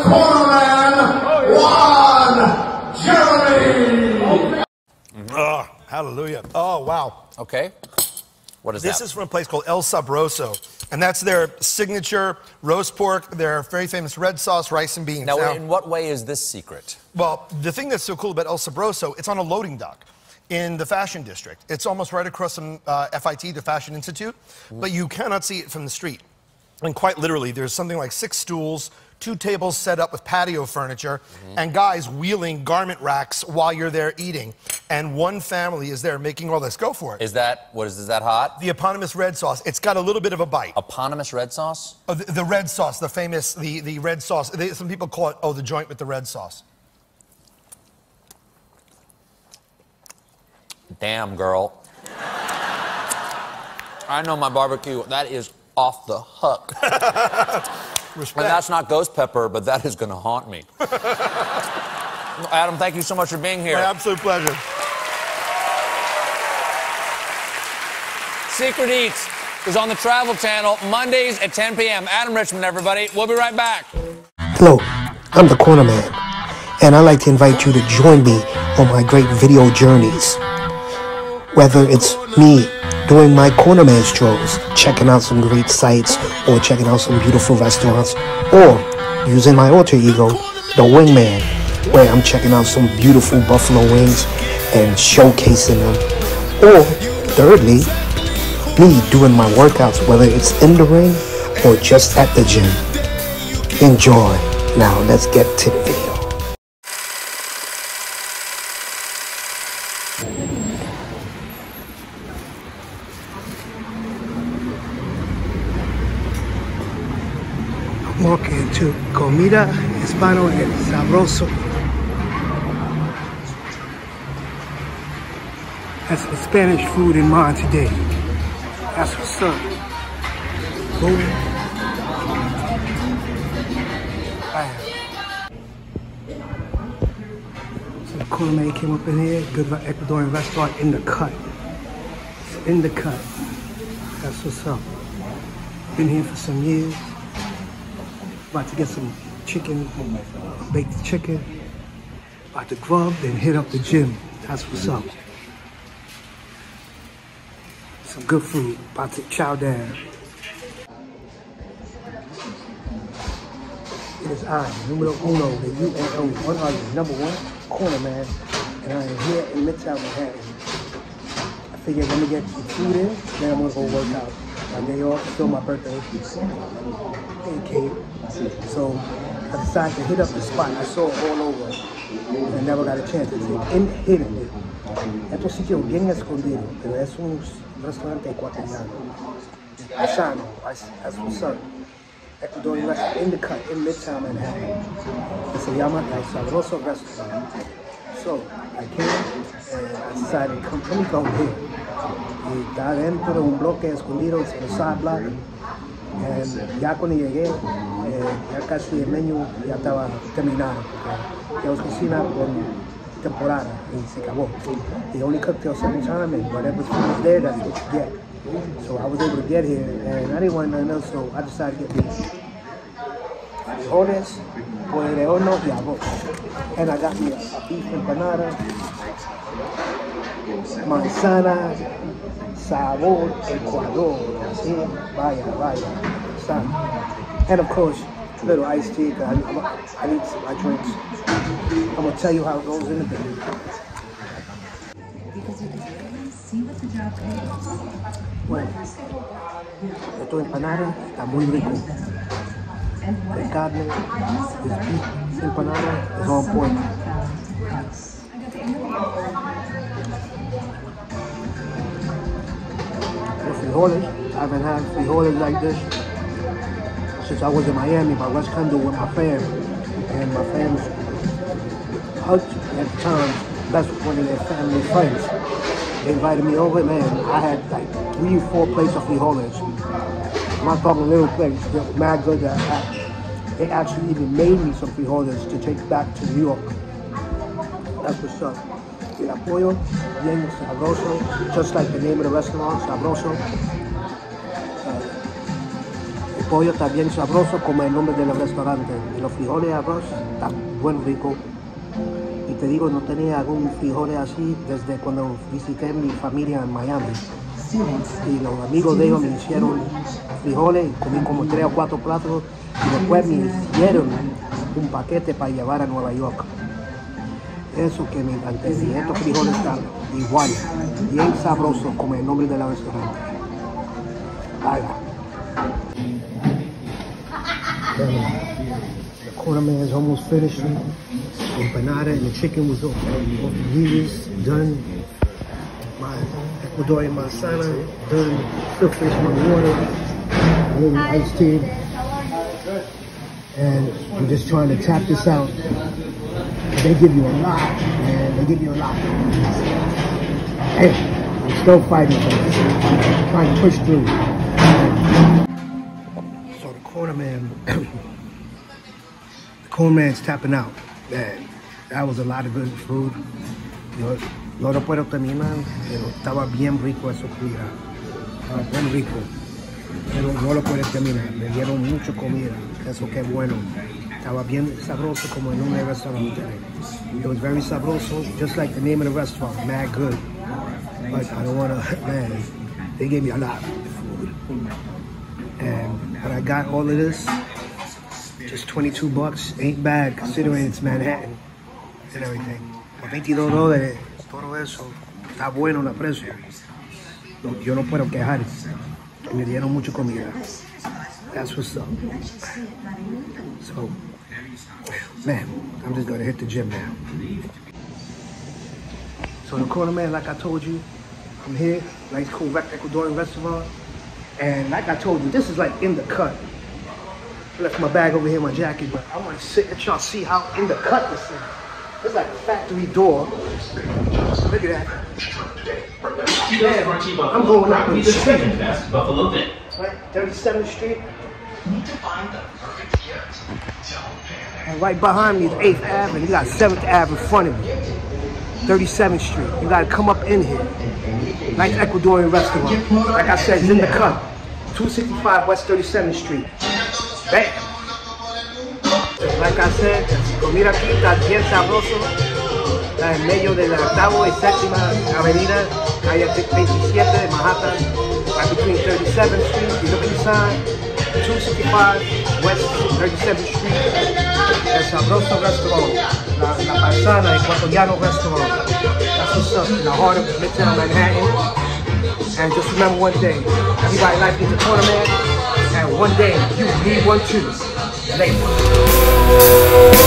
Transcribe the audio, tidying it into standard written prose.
Cornerman 1, Jeremy. Oh, hallelujah. Oh, wow. Okay. What is This is from a place called El Sabroso, and that's their signature roast pork, their very famous red sauce, rice, and beans. Now, in what way is this secret? Well, the thing that's so cool about El Sabroso, it's on a loading dock in the Fashion District. It's almost right across from FIT, the Fashion Institute, but you cannot see it from the street. And quite literally, there's something like 6 stools, 2 tables set up with patio furniture, and guys wheeling garment racks while you're there eating. And one family is there making all this. Go for it. Is that hot? The eponymous red sauce. It's got a little bit of a bite. Eponymous red sauce? Oh, the red sauce, the famous, the red sauce. Some people call it, the joint with the red sauce. Damn, girl. I know my barbecue. That is off the hook. Respect. And that's not ghost pepper, but that is going to haunt me. Adam, thank you so much for being here. My absolute pleasure. Secret Eats is on the Travel Channel Mondays at 10 p.m. Adam Richman, everybody. We'll be right back. Hello, I'm the Corner Man, and I'd like to invite you to join me on my great video journeys. Whether it's me doing my Corner Man strolls, checking out some great sites, or checking out some beautiful restaurants, or using my alter ego, the Wingman, where I'm checking out some beautiful buffalo wings and showcasing them. Or, thirdly, me doing my workouts, whether it's in the ring or just at the gym. Enjoy. Now, let's get to the video. Walking to Comida Hispano El Sabroso. That's the Spanish food in Monterey. That's what's up. Boom. So the Corner Man came up in here. Good Ecuadorian restaurant in the cut. It's in the cut. That's what's up. Been here for some years. About to get some chicken, baked chicken. About to grub, then hit up the gym. That's what's up. Some good food. About to chow down. It is I, numero uno, the UNO, one artist, #1, Corner Man, and I am here in Midtown Manhattan. I figured let me get some food in, then I'm gonna go work out. My day off, still my birthday. So I decided to hit up the spot. I saw it all over and I never got a chance to take hidden. Este sitio es bien escondido, pero es un restaurante ecuatoriano. Ashano, that's what's up. Ecuadorian restaurant in the cut in Midtown Manhattan. Se llama El Sabroso Restaurant. So I came and I decided to come here. Y está dentro de un bloque escondido en el side block. Ya cuando llegué, ya casi el menú ya estaba terminado. Ya was cocina por temporada y se acabó. They only cooked till certain time and whatever food was there, that's what you get. So I was able to get here and I didn't want nothing else, so I decided to get these frijoles, pollo de horno y arroz. And I got me a beef empanada, manzana, sabor Ecuador. Sí, vaya, son. And of course, a little iced tea, because I need my drinks. I'm going to tell you how it goes in a bit. Bueno, esta empanada está muy rico. The carne, this beef empanada is on point. The frijoles, I haven't had frijoles like this since I was in Miami by West Condo with my fam. And my fam's husband at the time, that's one of their family friends. They invited me over, man. I had like 3 or 4 plates of frijoles. I'm not talking little plates, they're mad good. They actually even made me some frijoles to take back to New York. That's what's up. El pollo, bien sabroso, just like the name of the restaurant, Sabroso. The pollo está bien sabroso como el nombre del restaurante. Y los frijoles de arroz están buen rico. Y te digo, no tenía algún frijoles así desde cuando visité mi familia en Miami. Y los amigos de ellos me hicieron frijoles, comí como 3 o 4 platos y después me dieron un paquete para llevar a Nueva York. Eso que me encanté. Y estos frijoles están igual, bien sabrosos como el nombre del restaurante. Vaya. The corner man is almost finished. The empanada and the chicken was over years done. My Ecuadorian masala done. Still fish my water, a little iced tea. And I'm just trying to tap this out. They give you a lot, man. They give you a lot. Hey, I'm still fighting, but I'm trying to push through. So the corner man, the corner man's tapping out. Man, that was a lot of good food. You know, no lo puedo terminar, pero estaba bien rico eso comida. Estaba bien rico. Pero no lo puedo terminar. Me dieron mucha comida. Eso que bueno. Estaba bien sabroso como el nombre del restaurante. It was very sabroso, just like the name of the restaurant, mad good. But I don't wanna, man, they gave me a lot of food. And when I got all of this, just $22, ain't bad considering it's Manhattan and everything. Por $22, todo eso, está bueno el precio. Yo no puedo quejar. Me dieron mucha comida. That's what's up. So, man, I'm just gonna hit the gym now. So the corner man, like I told you, I'm here, nice cool Ecuadorian restaurant. And like I told you, this is like in the cut. I left my bag over here, my jacket, but I want to sit and y'all see how in the cut this is. It's like a factory door. Look at that. Man, I'm going up the street. Buffalo Bit. Right, 37th Street. Need to find the perfect gift. And right behind me is 8th Avenue. You got 7th Ave in front of you. 37th Street. You gotta come up in here. Nice Ecuadorian restaurant. Like I said, it's in the cut. 265 West 37th Street. Bam! Like I said, comida aquí está bien sabroso. Está en medio de la 8ª y 7ª Avenida, calle 27 de Manhattan. Right between 37th Street, you look at the sign, 265 West 37th Street. El Sabroso Restaurant, La Paisana Ecuatoriano Restaurant. That's what's up, in the heart of Midtown Manhattan. And just remember one thing, everybody life needs a corner man, and one day you need one too. Later.